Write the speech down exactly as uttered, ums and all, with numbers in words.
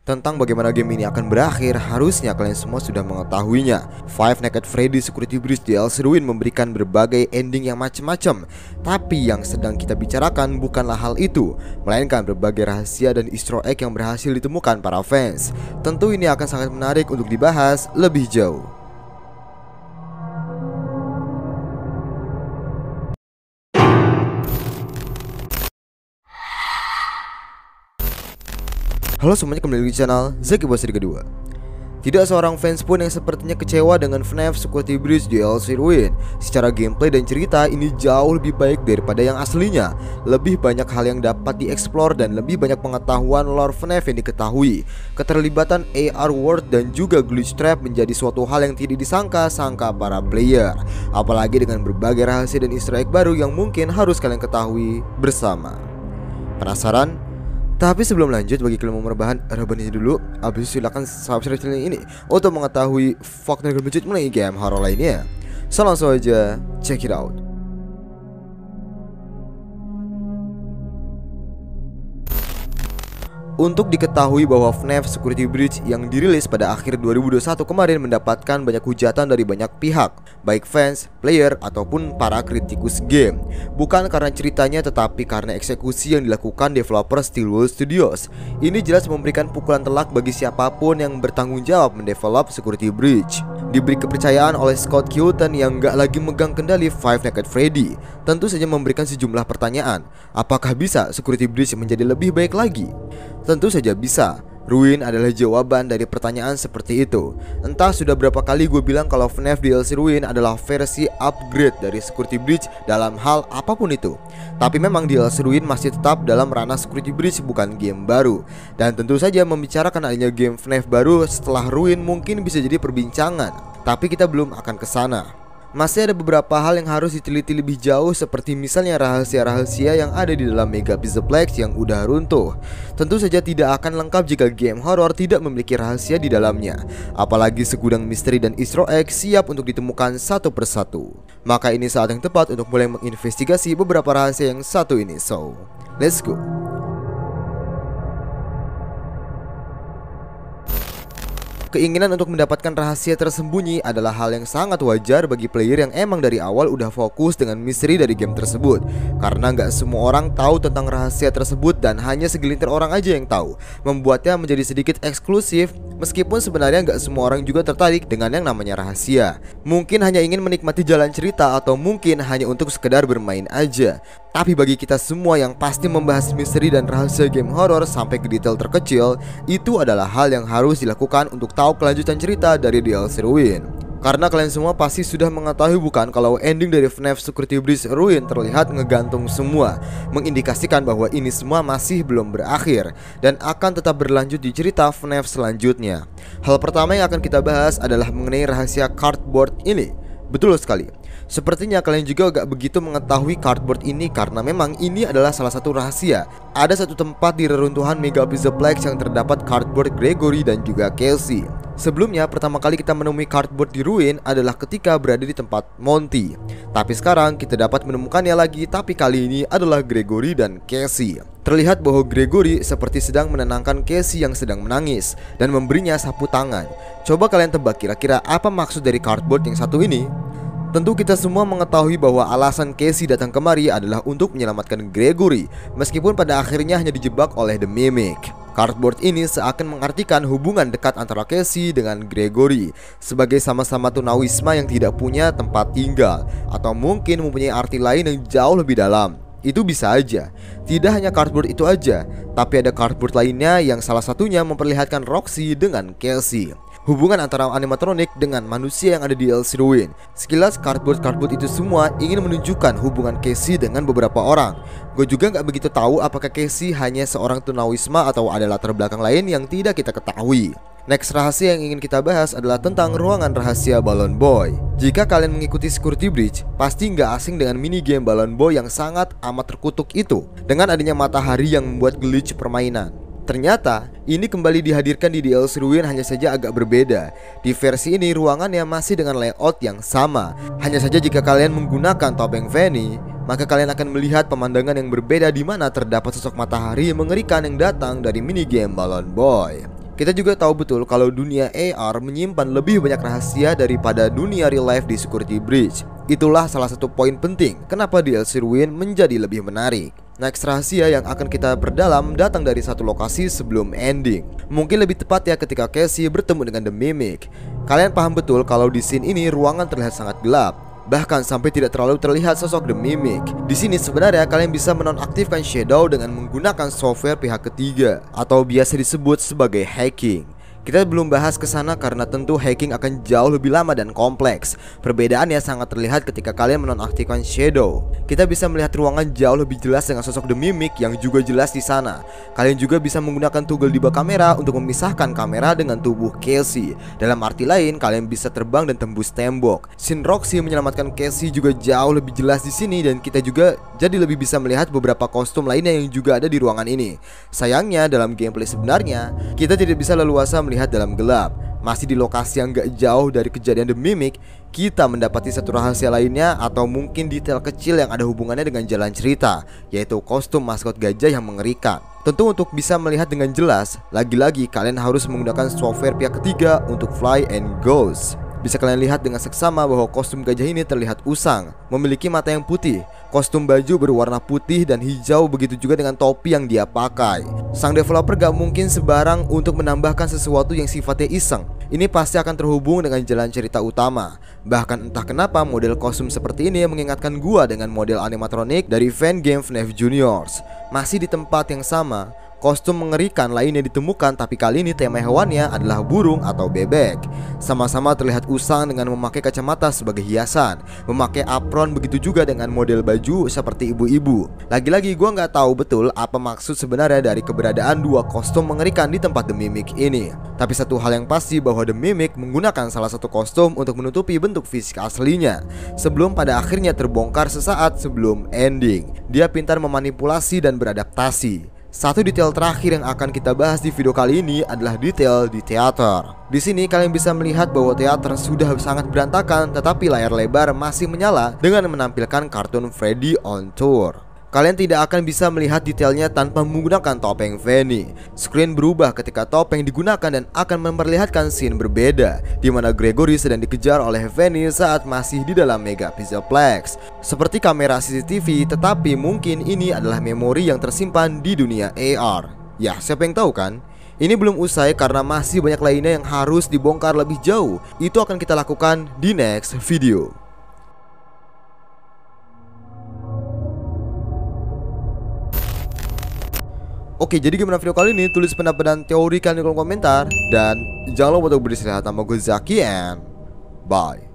Tentang bagaimana game ini akan berakhir, harusnya kalian semua sudah mengetahuinya. Five Nights at Freddy's Security Breach D L C Ruin memberikan berbagai ending yang macam-macam. Tapi yang sedang kita bicarakan bukanlah hal itu, melainkan berbagai rahasia dan easter egg yang berhasil ditemukan para fans. Tentu ini akan sangat menarik untuk dibahas lebih jauh. Halo semuanya, kembali di channel Zaki Basri kedua. Tidak seorang fans pun yang sepertinya kecewa dengan F NAF Security Breach D L C Ruin. Secara gameplay dan cerita ini jauh lebih baik daripada yang aslinya. Lebih banyak hal yang dapat dieksplor dan lebih banyak pengetahuan lore F NAF yang diketahui. Keterlibatan A R World dan juga glitch trap menjadi suatu hal yang tidak disangka-sangka para player. Apalagi dengan berbagai rahasia dan easter egg baru yang mungkin harus kalian ketahui bersama. Penasaran? Tapi sebelum lanjut, bagi kalian yang mau merebahan, rebahan aja dulu. Abis itu silahkan subscribe channel ini untuk mengetahui fakta dan berlanjut mengenai game horror lainnya. So langsung aja check it out. Untuk diketahui bahwa F NAF Security Breach yang dirilis pada akhir dua ribu dua puluh satu kemarin mendapatkan banyak hujatan dari banyak pihak, baik fans, player, ataupun para kritikus game. Bukan karena ceritanya, tetapi karena eksekusi yang dilakukan developer Steelwood Studios. Ini jelas memberikan pukulan telak bagi siapapun yang bertanggung jawab mendevelop Security Breach. Diberi kepercayaan oleh Scott Houghton yang gak lagi megang kendali Five Nights at Freddy, tentu saja memberikan sejumlah pertanyaan. Apakah bisa Security Breach menjadi lebih baik lagi? Tentu saja bisa. Ruin adalah jawaban dari pertanyaan seperti itu. Entah sudah berapa kali gue bilang kalau F NAF D L C Ruin adalah versi upgrade dari Security Breach dalam hal apapun itu. Tapi memang D L C Ruin masih tetap dalam ranah Security Breach, bukan game baru. Dan tentu saja membicarakan adanya game F NAF baru setelah Ruin mungkin bisa jadi perbincangan. Tapi kita belum akan ke sana. Masih ada beberapa hal yang harus diteliti lebih jauh, seperti misalnya rahasia-rahasia yang ada di dalam Mega Pizzaplex yang udah runtuh. Tentu saja tidak akan lengkap jika game horror tidak memiliki rahasia di dalamnya. Apalagi segudang misteri dan easter egg siap untuk ditemukan satu persatu. Maka ini saat yang tepat untuk mulai menginvestigasi beberapa rahasia yang satu ini. So, let's go. Keinginan untuk mendapatkan rahasia tersembunyi adalah hal yang sangat wajar bagi player yang emang dari awal udah fokus dengan misteri dari game tersebut. Karena nggak semua orang tahu tentang rahasia tersebut dan hanya segelintir orang aja yang tahu, membuatnya menjadi sedikit eksklusif. Meskipun sebenarnya nggak semua orang juga tertarik dengan yang namanya rahasia. Mungkin hanya ingin menikmati jalan cerita, atau mungkin hanya untuk sekedar bermain aja. Tapi bagi kita semua yang pasti membahas misteri dan rahasia game horror sampai ke detail terkecil, itu adalah hal yang harus dilakukan untuk tahu kelanjutan cerita dari D L C Ruin. Karena kalian semua pasti sudah mengetahui bukan kalau ending dari F NAF Security Breach Ruin terlihat ngegantung semua, mengindikasikan bahwa ini semua masih belum berakhir dan akan tetap berlanjut di cerita F NAF selanjutnya. Hal pertama yang akan kita bahas adalah mengenai rahasia cardboard ini. Betul sekali. Sepertinya kalian juga gak begitu mengetahui cardboard ini karena memang ini adalah salah satu rahasia. Ada satu tempat di reruntuhan Mega Pizzaplex yang terdapat cardboard Gregory dan juga Casey. Sebelumnya pertama kali kita menemui cardboard di Ruin adalah ketika berada di tempat Monty. Tapi sekarang kita dapat menemukannya lagi, tapi kali ini adalah Gregory dan Casey. Terlihat bahwa Gregory seperti sedang menenangkan Casey yang sedang menangis dan memberinya sapu tangan. Coba kalian tebak kira-kira apa maksud dari cardboard yang satu ini? Tentu kita semua mengetahui bahwa alasan Casey datang kemari adalah untuk menyelamatkan Gregory, meskipun pada akhirnya hanya dijebak oleh The Mimic. Cardboard ini seakan mengartikan hubungan dekat antara Casey dengan Gregory sebagai sama-sama tunawisma yang tidak punya tempat tinggal, atau mungkin mempunyai arti lain yang jauh lebih dalam. Itu bisa aja. Tidak hanya cardboard itu aja, tapi ada cardboard lainnya yang salah satunya memperlihatkan Roxy dengan Casey. Hubungan antara animatronik dengan manusia yang ada di D L C Ruin. Sekilas cardboard-cardboard itu semua ingin menunjukkan hubungan Casey dengan beberapa orang. Gue juga gak begitu tahu apakah Casey hanya seorang tunawisma atau ada latar belakang lain yang tidak kita ketahui. Next rahasia yang ingin kita bahas adalah tentang ruangan rahasia Balloon Boy. Jika kalian mengikuti Security Breach, pasti nggak asing dengan mini game Balloon Boy yang sangat amat terkutuk itu, dengan adanya matahari yang membuat glitch permainan. Ternyata ini kembali dihadirkan di D L C Ruin, hanya saja agak berbeda. Di versi ini ruangannya masih dengan layout yang sama. Hanya saja jika kalian menggunakan topeng Fanny, maka kalian akan melihat pemandangan yang berbeda di mana terdapat sosok matahari mengerikan yang datang dari mini game Balloon Boy. Kita juga tahu betul kalau dunia A R menyimpan lebih banyak rahasia daripada dunia real life di Security Breach. Itulah salah satu poin penting kenapa D L C Ruin menjadi lebih menarik. Next rahasia yang akan kita perdalam datang dari satu lokasi sebelum ending. Mungkin lebih tepat ya ketika Cassie bertemu dengan The Mimic. Kalian paham betul kalau di scene ini ruangan terlihat sangat gelap, bahkan sampai tidak terlalu terlihat sosok The Mimic. Di sini sebenarnya kalian bisa menonaktifkan Shadow dengan menggunakan software pihak ketiga atau biasa disebut sebagai hacking. Kita belum bahas ke sana karena tentu hacking akan jauh lebih lama dan kompleks. Perbedaannya sangat terlihat ketika kalian menonaktifkan Shadow. Kita bisa melihat ruangan jauh lebih jelas dengan sosok The Mimic yang juga jelas di sana. Kalian juga bisa menggunakan toggle di bawah kamera untuk memisahkan kamera dengan tubuh Cassie. Dalam arti lain, kalian bisa terbang dan tembus tembok. Scene Roxy menyelamatkan Cassie juga jauh lebih jelas di sini dan kita juga jadi lebih bisa melihat beberapa kostum lainnya yang juga ada di ruangan ini. Sayangnya dalam gameplay sebenarnya kita tidak bisa leluasa melihat dalam gelap. Masih di lokasi yang gak jauh dari kejadian The Mimic, kita mendapati satu rahasia lainnya atau mungkin detail kecil yang ada hubungannya dengan jalan cerita, yaitu kostum maskot gajah yang mengerikan. Tentu untuk bisa melihat dengan jelas, lagi-lagi kalian harus menggunakan software pihak ketiga untuk Fly and Ghost. Bisa kalian lihat dengan seksama bahwa kostum gajah ini terlihat usang, memiliki mata yang putih. Kostum baju berwarna putih dan hijau, begitu juga dengan topi yang dia pakai. Sang developer gak mungkin sebarang untuk menambahkan sesuatu yang sifatnya iseng. Ini pasti akan terhubung dengan jalan cerita utama. Bahkan entah kenapa model kostum seperti ini mengingatkan gua dengan model animatronik dari fan game F N A F Juniors. Masih di tempat yang sama, kostum mengerikan lainnya ditemukan, tapi kali ini tema hewannya adalah burung atau bebek. Sama-sama terlihat usang dengan memakai kacamata sebagai hiasan, memakai apron, begitu juga dengan model baju seperti ibu-ibu. Lagi-lagi gua nggak tahu betul apa maksud sebenarnya dari keberadaan dua kostum mengerikan di tempat The Mimic ini. Tapi satu hal yang pasti bahwa The Mimic menggunakan salah satu kostum untuk menutupi bentuk fisik aslinya, sebelum pada akhirnya terbongkar sesaat sebelum ending. Dia pintar memanipulasi dan beradaptasi. Satu detail terakhir yang akan kita bahas di video kali ini adalah detail di teater. Di sini kalian bisa melihat bahwa teater sudah sangat berantakan, tetapi layar lebar masih menyala dengan menampilkan kartun Freddy on Tour. Kalian tidak akan bisa melihat detailnya tanpa menggunakan topeng Fanny. Screen berubah ketika topeng digunakan dan akan memperlihatkan scene berbeda, di mana Gregory sedang dikejar oleh Fanny saat masih di dalam Mega Pizzaplex. Seperti kamera C C T V, tetapi mungkin ini adalah memori yang tersimpan di dunia A R. Ya, siapa yang tahu kan? Ini belum usai karena masih banyak lainnya yang harus dibongkar lebih jauh. Itu akan kita lakukan di next video. Oke, jadi gimana video kali ini? Tulis pendapat dan teori kalian di kolom komentar. Dan jangan lupa untuk beristirahat. Nama gue Zaki and bye.